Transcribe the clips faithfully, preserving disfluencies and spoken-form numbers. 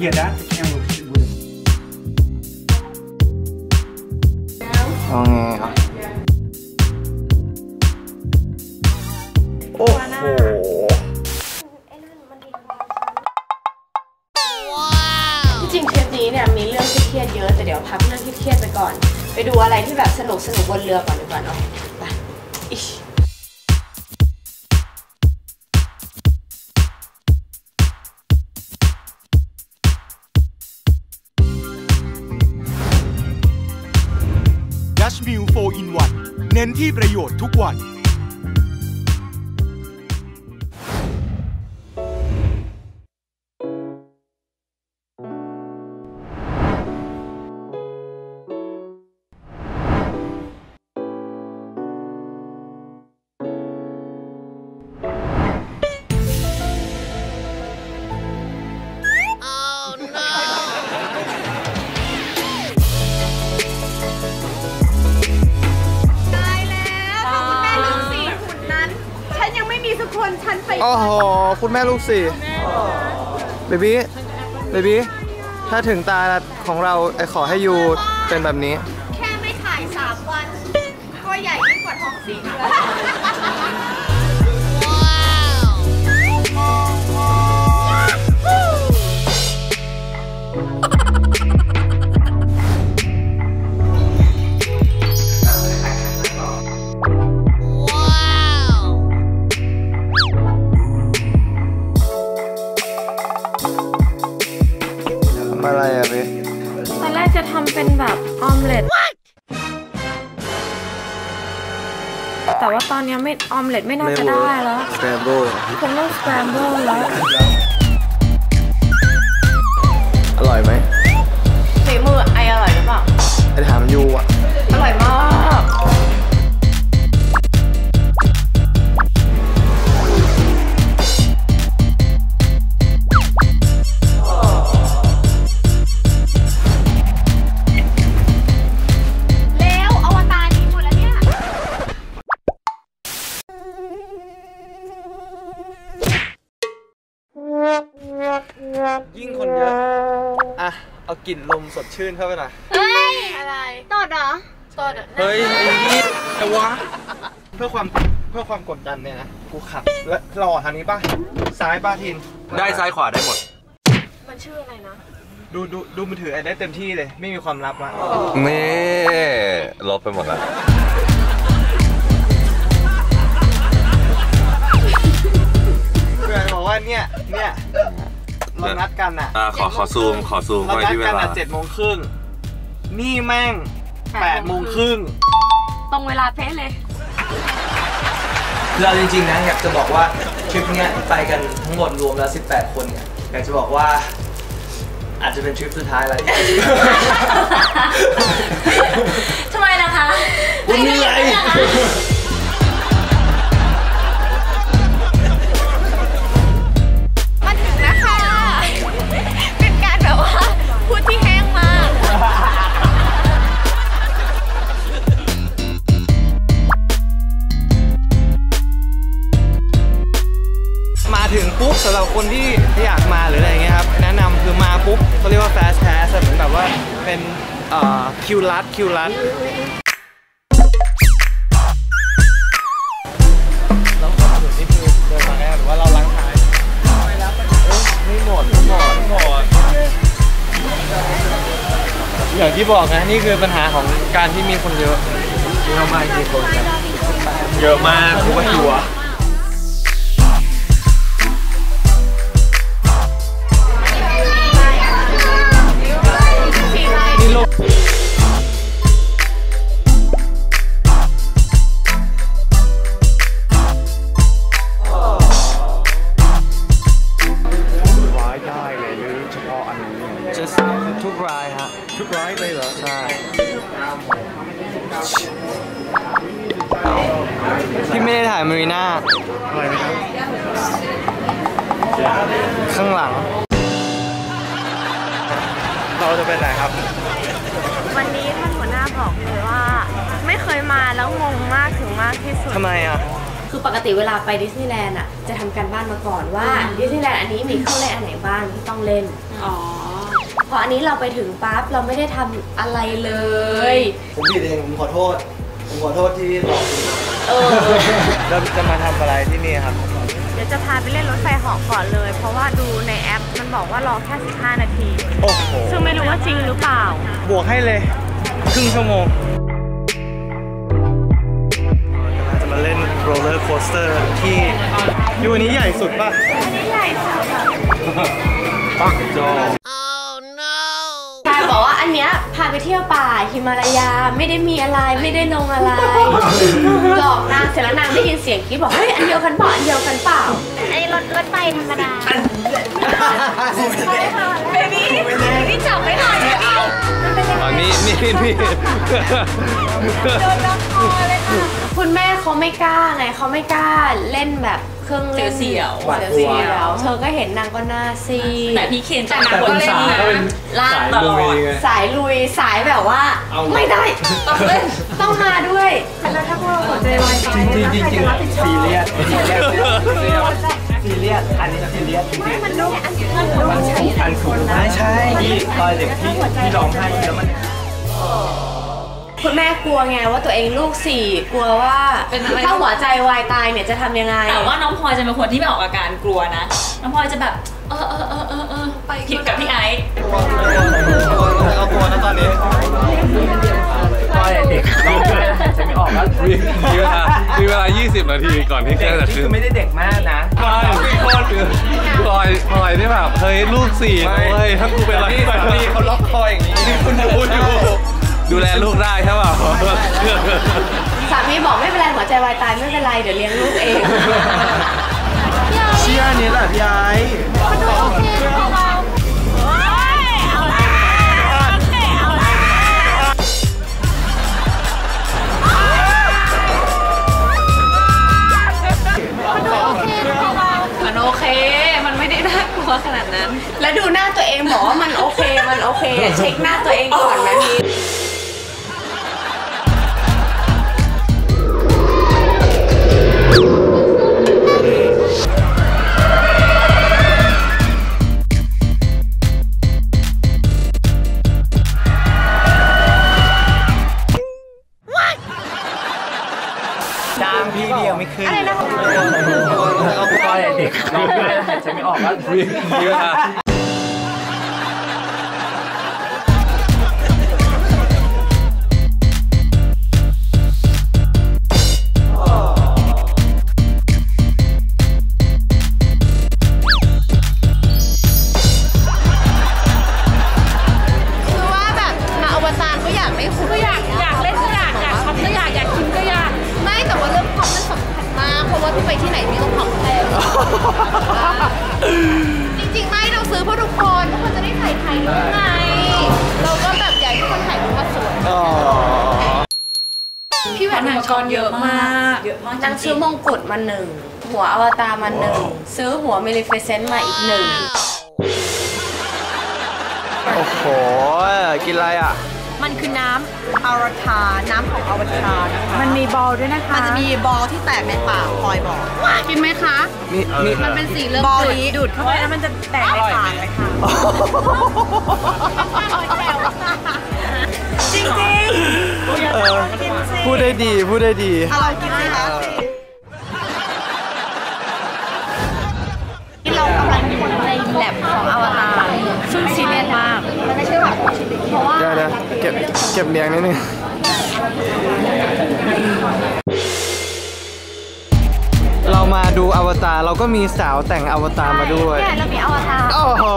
Yeah, that's the camera with. เอาไงอ่ะโอ้โหที่จริงเทปนี้เนี่ยมีเรื่องที่เครียดเยอะแต่เดี๋ยวพักเรื่องที่เครียดไปก่อนไปดูอะไรที่แบบสนุกสนุกบนเรือก่อนดีกว่าเนาะไปอิชดัชมิลโฟร์ อิน วัน เน้นที่ประโยชน์ทุกวันโอ้โหคุณแม่ลูกสี่เบบี้เบบี้ถ้าถึงตาของเราไอขอให้ยูเป็นแบบนี้แค่ไม่ถ่ายสามวันก็ใหญ่ยิ่งกว่าท้องสี่เดือนอะไรอะเบตอนแรกจะทำเป็นแบบออมเล็ตแต่ว่าตอนนี้ไม่ออมเล็ตไม่น่าจะได้แล้วสแครมเบิลคงต้องสแครมเบิลแล้วอร่อยไหมฝีมือไออร่อยหรือเปล่าไอถามยูอะอร่อยมากยิ่งคนเยอะอ่ะเอากลิ่นลมสดชื่นเข้าไปหน่อยเฮ้ยอะไรตดเหรอตดเฮ้ยไอ้นี่แต่วะเพื่อความเพื่อความกดดันเนี่ยนะกูขับและรอทางนี้ป่ะซ้ายป่ะทินได้ซ้ายขวาได้หมดมันชื่ออะไรนะดูดูดูมือถือไอ้ได้เต็มที่เลยไม่มีความลับละนี่ลบไปหมดแล้วเพื่อนบอกว่าเนี่ยเนี่ยเรานัดกันอ่ะขอขอซูมขอซูมเรานัดกันอ่ะเจ็ดโมงครึ่งนี่แม่งแปดโมงครึ่งตรงเวลาเป๊ะเลยเราจริงๆนะอยากจะบอกว่าทริปเนี้ยไปกันทั้งหมดรวมแล้วสิบแปดคนเนี่ยอยากจะบอกว่าอาจจะเป็นทริปสุดท้ายแล้วทำไมล่ะคะวันนี้ไงถึงปุ๊บสำหรับคนที่อยากมาหรืออะไรเงี้ยครับแนะนำคือมาปุ๊บเขาเรียกว่า fast pass เหมือนแบบว่าเป็นคิวลัดคิวลัดแล้วก็ถึงนี่คือเดินมาแค่หรือว่าเราล้างท้ายไม่หมดไม่หมดไม่หมดอย่างที่บอกนะนี่คือปัญหาของการที่มีคนเยอะเยอะมากกี่คนครับเยอะมากทุกทัวร์ทุกรายฮะทุกรายเลยเหรอใช่พี่ไม่ได้ถ่ายมารีน่าอะไรนะครับข้างหลังเราจะไปไหนครับวันนี้ท่านหัวหน้าบอกเลยว่าไม่เคยมาแล้วงงมากถึงมากที่สุดทำไมอ่ะคือปกติเวลาไปดิสนีย์แลนด์อ่ะจะทำการบ้านมาก่อนว่าดิสนีย์แลนด์อันนี้มีเครื่องเล่นอันไหนบ้างที่ต้องเล่นอ๋อพออันนี้เราไปถึงปั๊บเราไม่ได้ทำอะไรเลยผมผิดเองผมขอโทษผมขอโทษที่หลอกคุณเออเราจะมาทำอะไรที่นี่ครับเดี๋ยวจะพาไปเล่นรถไฟเหาะก่อนเลยเพราะว่าดูในแอปมันบอกว่ารอแค่สิบห้านาทีโอ้โหซึ่งไม่รู้ว่าจริงหรือเปล่าบวกให้เลยครึ่งชั่วโมงเราจะมาเล่นโรลเลอร์โคสเตอร์ที่ยูอันนี้ใหญ่สุดป่ะอันนี้ใหญ่สุดปักจอใช่บอกว่าอันเนี้ยพาไปเที่ยวป่าฮิมาลายาไม่ได้มีอะไรไม่ได้ลงอะไรหลอกนางเสร็จแล้วนางได้ยินเสียงคิดบอกเฮ้ยอันเดียวกันเปล่าอันเดียวกันเปล่าไอ้รถรถไฟธรรมดาเบบี้พี่จับไม่หน่อยเบบี้อ๋อนี่นี่นี่โดนล็อกคอเลยค่ะคุณแม่เขาไม่กล้าไงเขาไม่กล้าเล่นแบบเครื่องเล่นเสียวเสียวเธอก็เห็นนางก็น่าซีแต่พี่เคนแต่นางก็เล่นนะล่างตลอดสายลุยสายแบบว่าไม่ได้ต้องเล่นต้องมาด้วยแล้วถ้าพวกเราหัวใจวายตายจริงจริงจริงซีเรียสซีเรียสซีเรียสอันนี้ซีเรียสไม่มันดูอันนี้มันดูใช้อันถูกไม่ใช่ที่ตอนเด็กที่ที่ร้องไห้แล้วมันคุณแม่กลัวไงว่าตัวเองลูกสี่กลัวว่าถ้าหัวใจวายตายเนี่ยจะทำยังไงแต่ว่าน้องพลอยจะเป็นคนที่ไม่ออกอาการกลัวนะน้องพลอยจะแบบเออเออเออเออเออไปผิดกับพี่ไอซ์เอากลัวนะตอนนี้ตอนเด็กเราจะไม่ออกแล้วมีเวลามีเวลายี่สิบนาทีก่อนที่แกจะขึ้นไม่ได้เด็กมากนะใช่พี่โคตรพลอยพลอยนี่แบบเฮ้ยลูกสี่เฮ้ยถ้ากูเป็นอะไรพี่เขาล็อกคออย่างนี้คุณดูอยู่ดูแลลูกได้ใช่ป่ะสามีบอกไม่เป็นไรหัวใจวายตายไม่เป็นไรเดี๋ยวเลี้ยงลูกเองเชื่อนี่แหละพี่ไอ้มันดูโอเคของเราเอาละโอเคเอาละมันดูโอเคของเรามันโอเคมันไม่ได้น่ากลัวขนาดนั้นแล้วดูหน้าตัวเองบอกว่ามันโอเคมันโอเคเช็คหน้าตัวเองก่อนนะนี่จ้างพี่เดียวไม่ขึ้นอะไรนะเอาตอนเด็กเราจะไม่ออกแล้วเยอะนะคือว่าแบบมาอวตารก็อยากไม่คุ้ก็อยากอยากเล่นก็อยากอยากทำก็อยากอยากกินก็อยากไม่แต่ว่าเรื่องความมันสำคัญมากเพราะว่าพี่ไปที่ไหนพี่ต้องของแพงจริงๆไม่เราซื้อเพื่อทุกคนทุกคนจะได้ถ่ายถ่ายรูปไงเราก็แบบอยากให้ทุกคนถ่ายรูปมาสวยพี่แหวนอุปกรณ์เยอะมากเยอะมากนางซื้อมงกุฎมาหนึ่งหัวอวตารมาหนึ่งซื้อหัวเมลิฟิเซนต์มาอีกหนึ่งโอ้โหกินอะไรอ่ะมันคือน้ำอวตารน้ำของอวตารมันมีบอลด้วยนะคะมันจะมีบอลที่แตกในปากพลอยบอกกินไหมคะมีมีมันเป็นสีเริ่มดูดเข้าไปแล้วมันจะแตกในปากเลยค่ะจริงจริงพูดได้ดีพูดได้ดีเรากินสิคะเรากำลังอยู่ในแลบของอวตารซึ่งซีเรียสมากมันไม่ใช่แบบเพราะว่าเดี๋ยวนะเก็บเก็บเลี้ยงนิดนึงเรามาดูอวตารเราก็มีสาวแต่งอวตารมาด้วยเนี่ยเรามีอวตารโอ้โห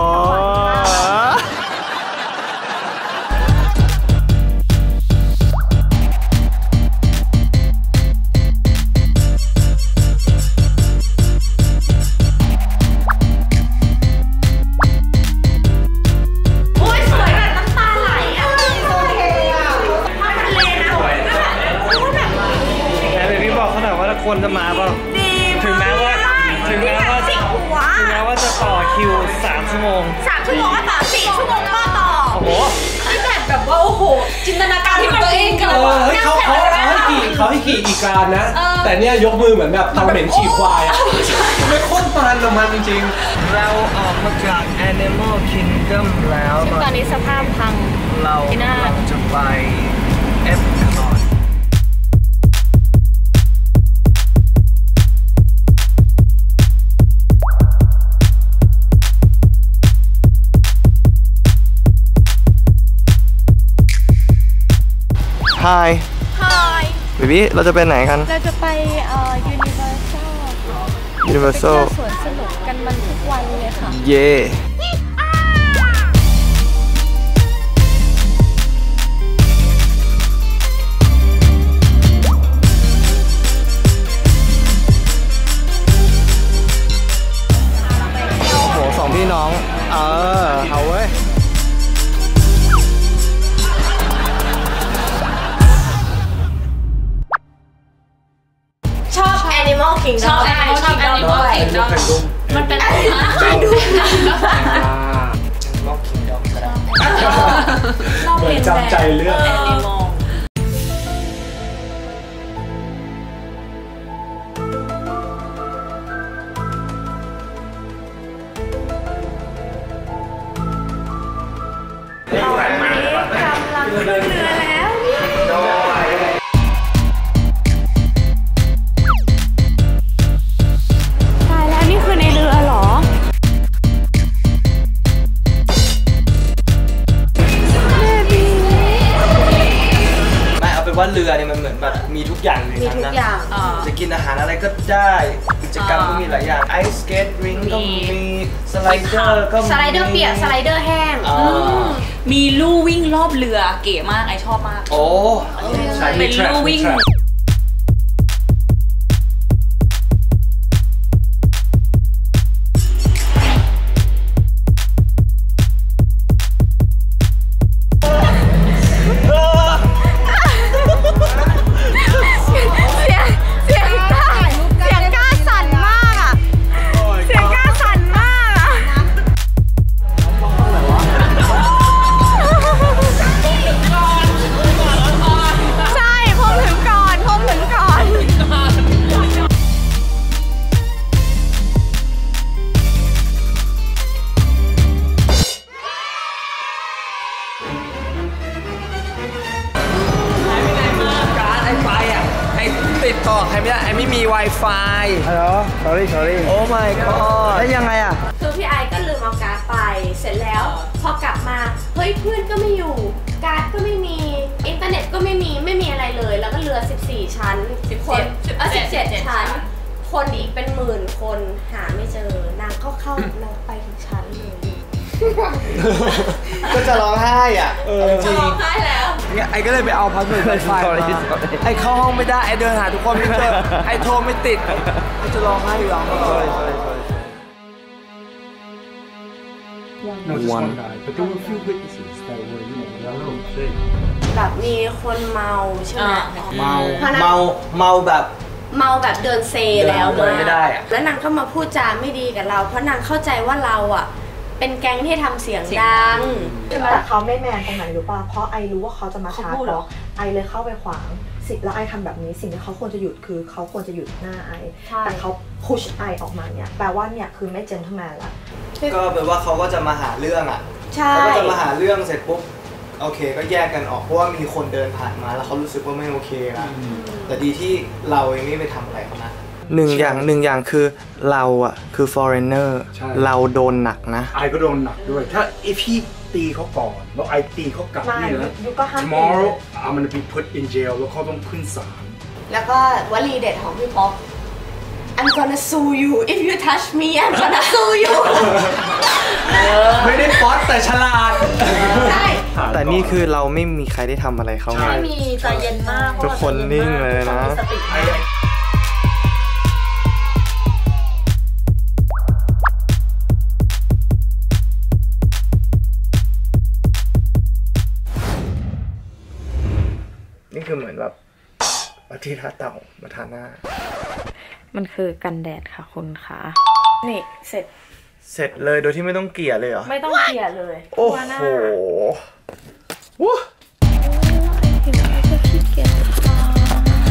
คนจะมาเปล่าถึงแม้ว่าถึงแม้ว่าถึงแม้ว่าจะต่อคิวสามชั่วโมงสามชั่วโมงก็ต่อสี่ชั่วโมงก็ต่อโอ้โหนี่แบบแบบว่าโอ้โหจินตนาการที่ตัวเองกันเลยเฮ้ยเขาเขาขี่เขาให้ขี่อีกานะแต่เนี่ยยกมือเหมือนแบบทำเหม็นขี่ควายอ่ะไม่โคตรมันละมันจริงๆเราออกมาจาก Animal Kingdom แล้วตอนนี้สภาพพังเราเราจะไป Epcot ฮายฮายเบบี้เราจะไปไหนกันเราจะไปเอ่อ Universal Universal ไปเที่ยวสวนสนุกกันมันทุกวันเลยค่ะเย่โอ้โหสองพี่น้องเออเอาเว้ยชอบ Animal Kingdom ชอบ Animal Kingdom มันเป็นอะไรนะดูเหมือนจำใจเรื่อง Animal ตอนนี้กำลังขึ้นเรือแล้วตายแล้วนี่คือในเรือเหรอไม่เอาเป็นว่าเรือเนี่ยมันเหมือนแบบมีทุกอย่างเลยมีทุกอย่างจะกินอาหารอะไรก็ได้กิจกรรมก็มีหลายอย่างไอสเกตริงก็มีสไลเดอร์ก็มีสไลเดอร์เปียกสไลเดอร์แห้งมีลู่วิ่งรอบเรือเก๋มากไอชอบมากโอ้เป็นลู่วิ่งติดต่อใครไม่ได้ไอ้ไม่มี Wi-Fi ฮัลโหล sorry sorry โอ้ my god แล้วยังไงอ่ะคือพี่ไอก็ลืมเอาการ์ดไปเสร็จแล้วพอกลับมาเฮ้ยเพื่อนก็ไม่อยู่การ์ดก็ไม่มีอินเทอร์เน็ตก็ไม่มีไม่มีอะไรเลยแล้วก็เรือสิบสี่ชั้นคนเออสิบเจ็ดชั้นคนอีกเป็นหมื่นคนหาไม่เจอนางก็เข้าเราไปถึงชั้นเลยก็จะร้องไห้อ่ะจริงร้องไห้แล้วไอ้ก็เลยไปเอาพัสดุไวไฟมาไอ้เข้าห้องไม่ได้ไอ้เดินหาทุกคนไม่เจอไอ้โทรไม่ติดไอ้จะร้องไห้อยู่ร้องไห้แบบมีคนเมาใช่ไหมเมาเมาเมาแบบเมาแบบเดินเซแล้วเลยไม่ได้อะแล้วนางก็มาพูดจาไม่ดีกับเราเพราะนางเข้าใจว่าเราอ่ะเป็นแก๊งที่ทำเสียงดังแต่เขาไม่แมนตรงไหนรู้ป่ะเพราะไอรู้ว่าเขาจะมาชาร์จบล็อกไอเลยเข้าไปขวางสิแล้วไอทำแบบนี้สิ่งที่เขาควรจะหยุดคือเขาควรจะหยุดหน้าไอแต่เขาพุชไอออกมาเนี่ยแปลว่าเนี่ยคือไม่เจนเทลแมนละก็แปลว่าเขาก็จะมาหาเรื่องอ่ะเขาก็จะมาหาเรื่องเสร็จปุ๊บโอเคก็แยกกันออกเพราะว่ามีคนเดินผ่านมาแล้วเขารู้สึกว่าไม่โอเคนะแต่ดีที่เราเองไม่ไปทำอะไรเขานะหนึ่งอย่างหนึ่งอย่างคือเราอ่ะคือ foreigner เราโดนหนักนะไอก็โดนหนักด้วยถ้าไอพี่ตีเขาก่อนแล้วไอตีเขากลับนี่นะ tomorrow I'm gonna be put in jail แล้วเขาต้องขึ้นศาลแล้วก็วลีเด็ดของพี่ป๊อก I'm gonna sue you if you touch me I'm gonna sue you ไม่ได้ป๊อตแต่ฉลาดใช่แต่นี่คือเราไม่มีใครได้ทำอะไรเขาไม่มีใจเย็นมากทุกคนนิ่งเลยนะนี่คือเหมือนแบบอาทิตย์ท่าเต่ามาทาหน้ามันคือกันแดดค่ะคุณคะนี่เสร็จเสร็จเลยโดยที่ไม่ต้องเกลี่ยเลยเหรอไม่ต้องเกลี่ยเลยโอ้โหว้า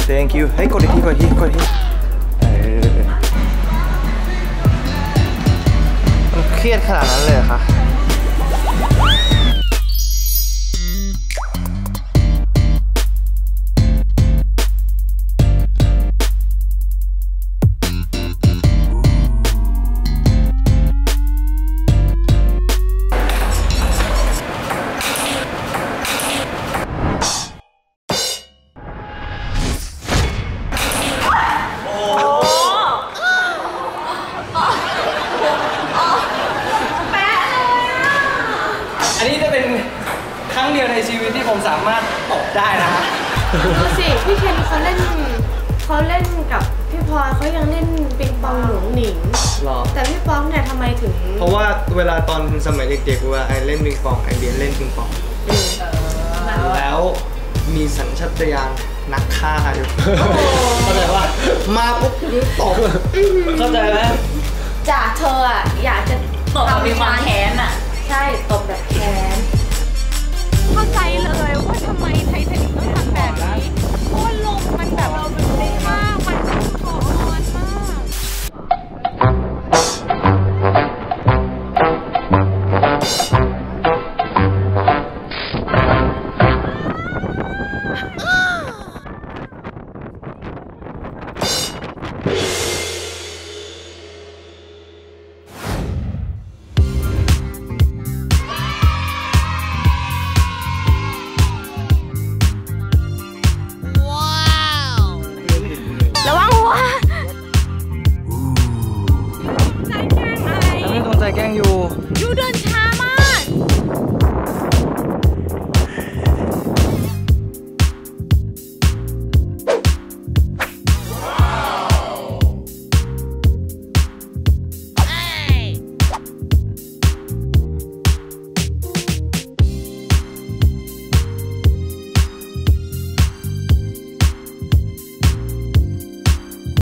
thank you เฮ้ยกดอีกทีกดอีกทีกดอีกทีเออมันเครียดขนาดนั้นเลยเหรอคะอันนี้จะเป็นครั้งเดียวในชีวิตที่ผมสามารถตบได้นะฮะดูสิพี่เคนเขาเล่นเขาเล่นกับพี่พลอยเขายังเล่นปิงปองหนุ่งหนิงหรอแต่พี่ป๊อกเนี่ยทำไมถึงเพราะว่าเวลาตอนสมัยเด็กๆเวลาไอเล่นปิงปองไอเรียนเล่นปิงปองแล้วมีสัญชาตญาณนักฆ่าอยู่เข้าใจว่ามาปุ๊บตบเข้าใจไหมจากเธออ่ะอยากจะตบมีความแค้นอ่ะใช่ตบแบบแค้นเข้าใจเลยว่าทำไมไททานิคต้องทำแบบนี้เพราะลมมันแบบเราเป็นดีมากมันขออ่อนมากระวังหัวใจแกล้งอะไรไม่ต้องใจแกล้งอยู่ยูเดิน